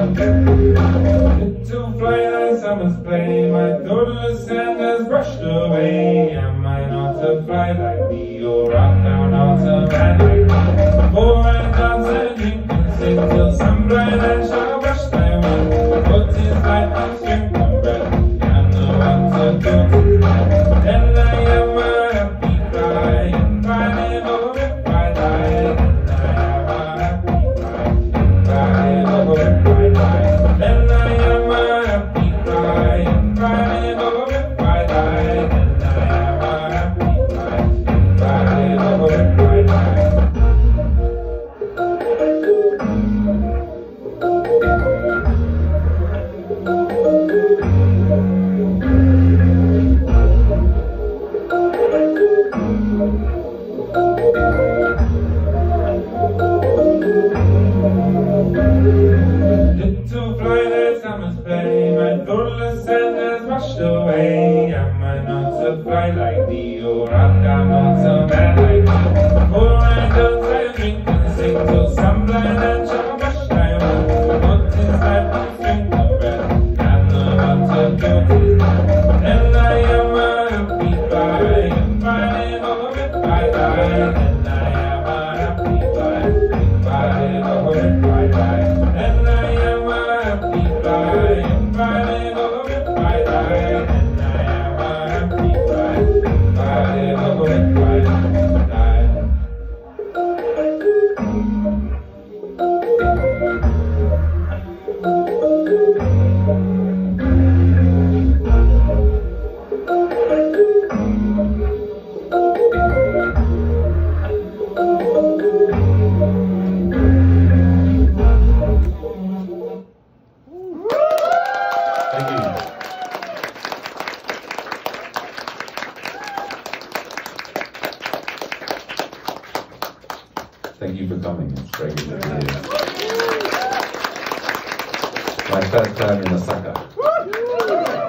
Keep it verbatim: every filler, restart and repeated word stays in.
Little fly nights I must play, my thoughtless hand has brushed away. Am I not a fly like thee, or art thou not a man like me? For I dance and drink and sing till some blind hand shall brush thy way. But 'tis life and strength and breath, and no one to do to that. Then I am a happy fly, and finding over if I die. Then I am a happy fly, and finding over if I die. Then I am a happy fly, and finding over if I die. Then I am a happy fly, and finding over if I die. Little fly nights I must play, my thoughtless hand has rushed away. Am I not a fly like thee, or art thou not a man like me? For I dance and drink and sing till some blind hand shall brush thy way. What is life and strength and breath, and the water guilty? Then I am a happy fly, and finding over if I die. Then I am a happy fly, and finding over if I die. Then I am a happy fly, and finding over if I die. Then I am a happy fly, and finding over if I die. Thank you. Thank you for coming. It's very good to see you. My first time in Osaka.